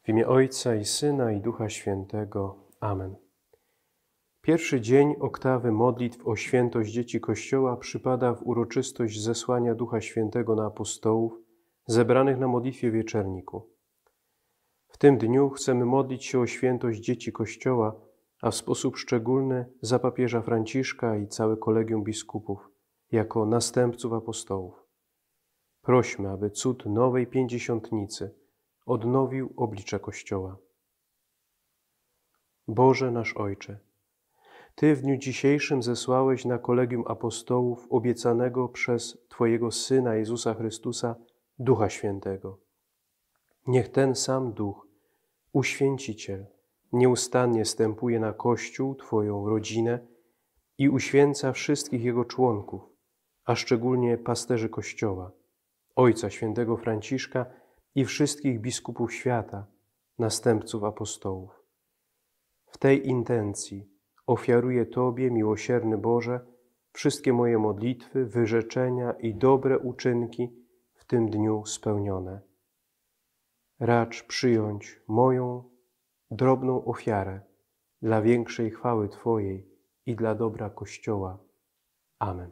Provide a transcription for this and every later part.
W imię Ojca i Syna i Ducha Świętego. Amen. Pierwszy dzień oktawy modlitw o świętość dzieci Kościoła przypada w uroczystość zesłania Ducha Świętego na apostołów zebranych na modlitwie wieczerniku. W tym dniu chcemy modlić się o świętość dzieci Kościoła, a w sposób szczególny za papieża Franciszka i całe kolegium biskupów, jako następców apostołów. Prośmy, aby cud nowej pięćdziesiątnicy odnowił oblicze Kościoła. Boże nasz Ojcze, Ty w dniu dzisiejszym zesłałeś na kolegium apostołów obiecanego przez Twojego Syna Jezusa Chrystusa Ducha Świętego. Niech ten sam Duch, Uświęciciel, nieustannie stępuje na Kościół, Twoją rodzinę i uświęca wszystkich jego członków, a szczególnie pasterzy Kościoła, Ojca Świętego Franciszka i wszystkich biskupów świata, następców apostołów. W tej intencji ofiaruję Tobie, miłosierny Boże, wszystkie moje modlitwy, wyrzeczenia i dobre uczynki w tym dniu spełnione. Racz przyjąć moją drobną ofiarę dla większej chwały Twojej i dla dobra Kościoła. Amen.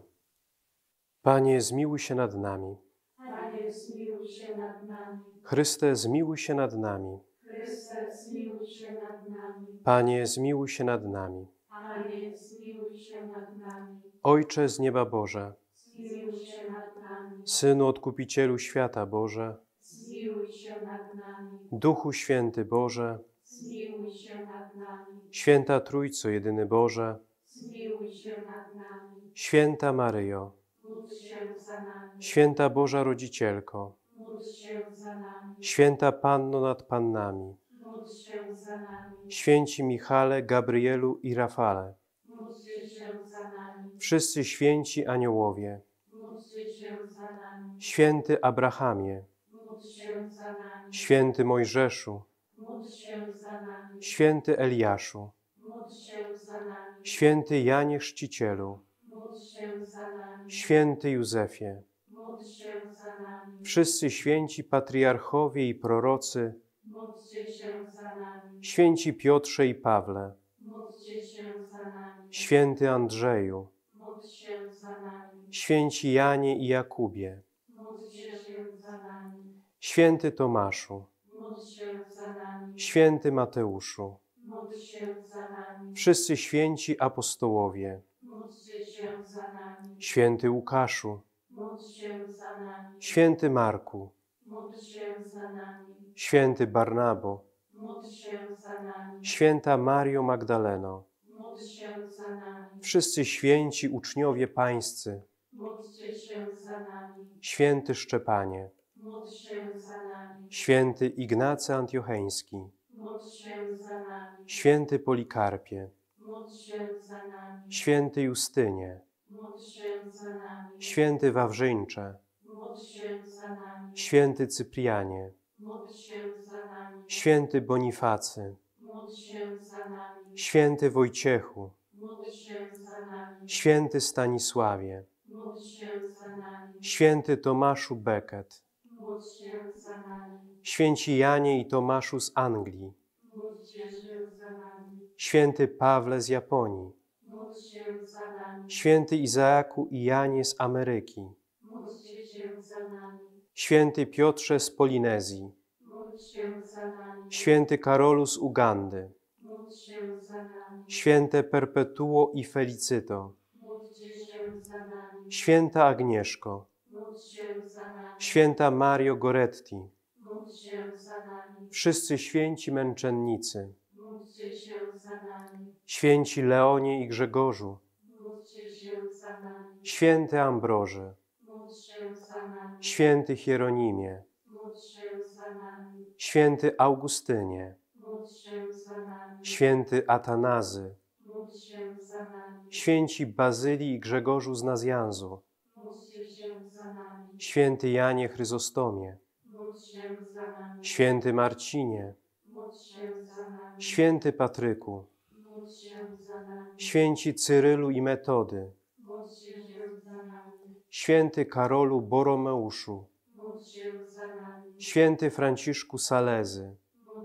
Panie, zmiłuj się nad nami. Panie, zmiłuj się nad nami. Chryste, zmiłuj się nad nami. Chryste, zmiłuj się nad nami. Panie, zmiłuj się nad nami. Panie, zmiłuj się nad nami. Ojcze z nieba Boże, Zmiłuj się nad nami. Synu Odkupicielu świata Boże, Zmiłuj się nad nami. Duchu Święty Boże, Zmiłuj się nad nami. Święta Trójco Jedyny Boże, Zmiłuj się nad nami. Święta Maryjo, Módl się za nami. Święta Boża Rodzicielko, Módl się za nami. Święta Panno nad Pannami, Módl się za nami. święci Michale, Gabrielu i Rafale, Módlcie się za nami. wszyscy święci aniołowie, Módlcie się za nami. święty Abrahamie, Módl się za nami. święty Mojżeszu, Módl się za nami. święty Eliaszu, Módl się za nami. święty Janie Chrzcicielu, Módl się za nami. święty Józefie, Módl się za nami. wszyscy święci patriarchowie i prorocy, Módlcie się za nami. święci Piotrze i Pawle, Módlcie się za nami. święty Andrzeju, Módl się za nami. święci Janie i Jakubie, Módlcie się za nami. święty Tomaszu, Módl się za nami. święty Mateuszu, Módl się za nami. wszyscy święci apostołowie, Módlcie się za nami. święty Łukaszu, Módl się za nami. święty Marku, Módl się za nami. święty Barnabo, Módl się za nami. święta Mario Magdaleno, Módl się za nami. wszyscy święci uczniowie pańscy, Módlcie się za nami. święty Szczepanie, Módl się za nami. święty Ignacy Antiocheński, Módl się za nami. święty Polikarpie, Módl się za nami. święty Justynie, Módl się za nami. święty Wawrzyńcze, Módl się za nami. święty Cyprianie, Módl się za nami. święty Bonifacy, Módl się za nami. święty Wojciechu, Módl się za nami. święty Stanisławie, Módl się za nami. święty Tomaszu Becket, Módl się za nami. święci Janie i Tomaszu z Anglii, Módlcie się za nami. święty Pawle z Japonii, Módl się za nami. święty Izaaku i Janie z Ameryki, Módlcie się za nami. święty Piotrze z Polinezji, Módl się za nami. święty Karolu z Ugandy, Módl się za nami. święte Perpetuo i Felicito, Módlcie się za nami. święta Agnieszko, Módl się za nami. święta Mario Goretti, Módl się za nami. wszyscy święci męczennicy, Módlcie się za nami. święci Leonie i Grzegorzu, Módlcie się za nami. święty Ambroże, Módl się za nami. święty Hieronimie, Módl się za nami. święty Augustynie, Módl się za nami. święty Atanazy, Módl się za nami. święci Bazylii i Grzegorzu z Nazjanzu, Módlcie się za nami. święty Janie Chryzostomie, Módl się za nami. święty Marcinie, Módl się za nami. święty Patryku, Módl się za nami. święci Cyrylu i Metody, Módlcie się za nami. święty Karolu Boromeuszu, Módl się za nami. święty Franciszku Salezy, Módl się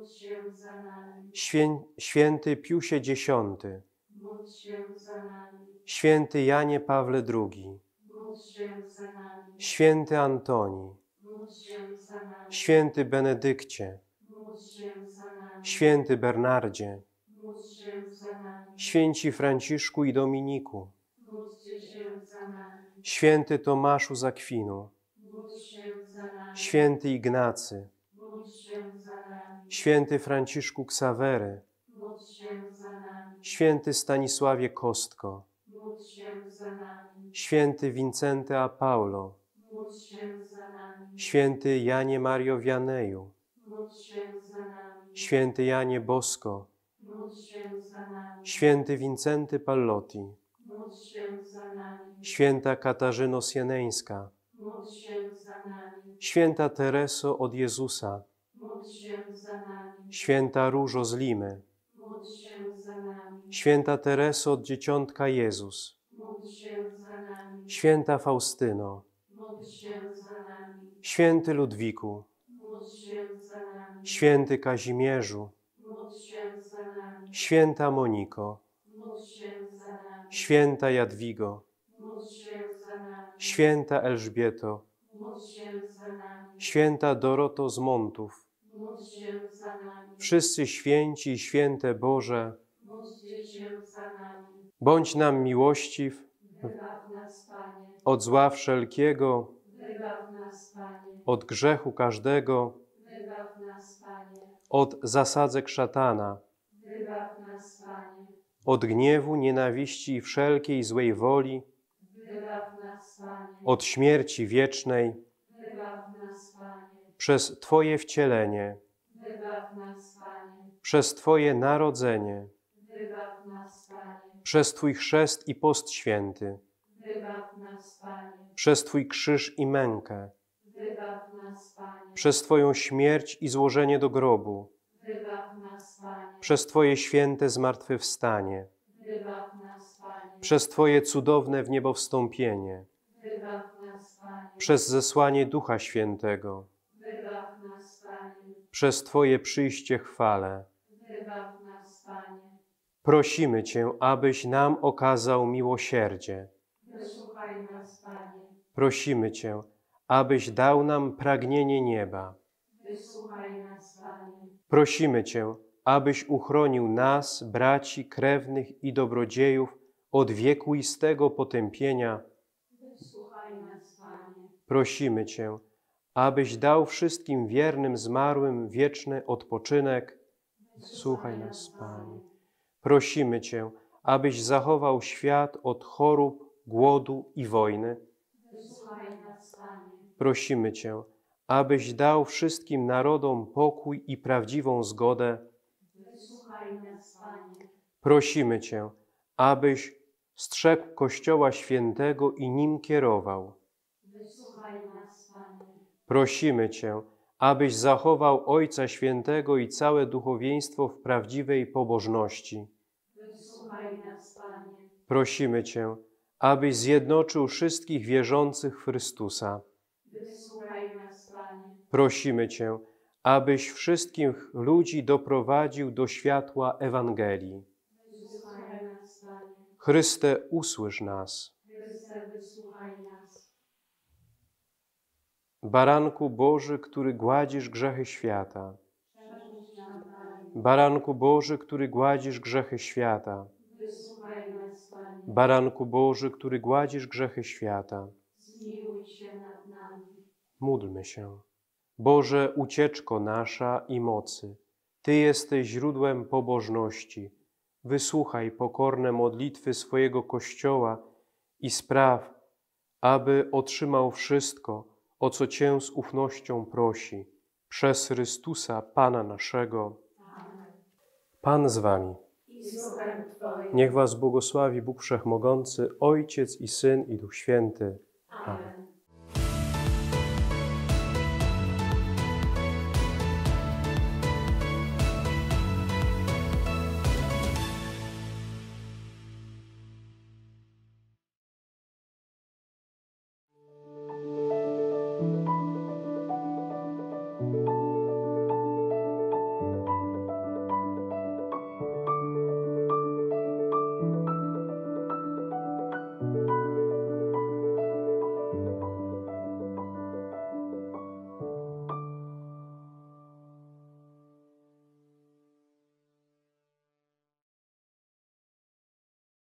się za nami. Święty Piusie X, Módl się za nami. święty Janie Pawle II, Módl się za nami. święty Antoni, Módl się za nami. święty Benedykcie, Módl się za nami. święty Bernardzie, Módl się za nami. święci Franciszku i Dominiku, Módlcie się za nami. święty Tomaszu z Akwinu, Módl się za nami. święty Ignacy, Módl się za nami. święty Franciszku Ksawery, Módl się za nami. święty Stanisławie Kostko, Módl się za nami. święty Wincenty a Paulo, Módl się za nami. święty Janie Mario Vianeju, Módl się za nami. święty Janie Bosko, Módl się za nami. święty Wincenty Pallotti, Módl się za nami. święta Katarzyno Sieneńska, Módl się za nami. święta Tereso od Jezusa, Módl się za nami. święta Różo z Limy, Módl się za nami. święta Tereso od Dzieciątka Jezus, Módl się za nami. święta Faustyno, Módl się za nami. święty Ludwiku, Módl się za nami. święty Kazimierzu, Módl się za nami. święta Moniko, Módl się za nami. święta Jadwigo, Módl się za nami. święta Elżbieto, Módl się za nami. święta Doroto z Montów, Módl się za nami. wszyscy święci i święte Boże, Módlcie się za nami. bądź nam miłościw, Wybaw nas, Panie. od zła wszelkiego, Wybaw nas, Panie. od grzechu każdego, Wybaw nas, Panie. od zasadzek szatana, Wybaw nas, Panie. od gniewu, nienawiści i wszelkiej złej woli, Wybaw nas, Panie. od śmierci wiecznej, Wybaw nas, Panie. przez Twoje wcielenie, Wybaw nas, Panie. przez Twoje narodzenie, Wybaw nas, Panie. przez Twój chrzest i post święty, Wybaw nas, Panie. przez Twój krzyż i mękę, Wybaw nas, Panie. przez Twoją śmierć i złożenie do grobu, Wybaw nas, Panie. przez Twoje święte zmartwychwstanie, Wybaw nas, Panie. przez Twoje cudowne w niebo wstąpienie, Wybaw nas, Panie. przez zesłanie Ducha Świętego, Wybaw nas, Panie. przez Twoje przyjście chwale. Wybaw nas, Panie. Prosimy Cię, abyś nam okazał miłosierdzie. Wysłuchaj nas, Panie. Prosimy Cię, abyś dał nam pragnienie nieba. Wysłuchaj nas, Panie. Prosimy Cię, abyś uchronił nas, braci, krewnych i dobrodziejów od wiekuistego potępienia. Wysłuchaj nas, Panie. Prosimy Cię, abyś dał wszystkim wiernym zmarłym wieczny odpoczynek. Słuchaj nas, Panie. Prosimy Cię, abyś zachował świat od chorób, głodu i wojny. Wysłuchaj nas, Panie. Prosimy Cię, abyś dał wszystkim narodom pokój i prawdziwą zgodę. Wysłuchaj nas, Panie. Prosimy Cię, abyś strzegł Kościoła Świętego i nim kierował. Wysłuchaj nas, Panie. Prosimy Cię, abyś zachował Ojca Świętego i całe duchowieństwo w prawdziwej pobożności. Wysłuchaj nas, Panie. Prosimy Cię, abyś zjednoczył wszystkich wierzących w Chrystusa. Wysłuchaj nas, Panie. Prosimy Cię, abyś wszystkich ludzi doprowadził do światła Ewangelii. Wysłuchaj nas, Panie. Chryste, usłysz nas. Chryste, wysłuchaj nas. Baranku Boży, który gładzisz grzechy świata. Przepuść nam, Panie. Baranku Boży, który gładzisz grzechy świata. Wysłuchaj nas, Panie. Baranku Boży, który gładzisz grzechy świata. Zmiłuj się nad nami. Módlmy się. Boże, ucieczko nasza i mocy, Ty jesteś źródłem pobożności. Wysłuchaj pokorne modlitwy swojego Kościoła i spraw, aby otrzymał wszystko, o co Cię z ufnością prosi. Przez Chrystusa, Pana naszego. Amen. Pan z Wami. I z duchem Twoim. Niech Was błogosławi Bóg Wszechmogący, Ojciec i Syn i Duch Święty. Amen.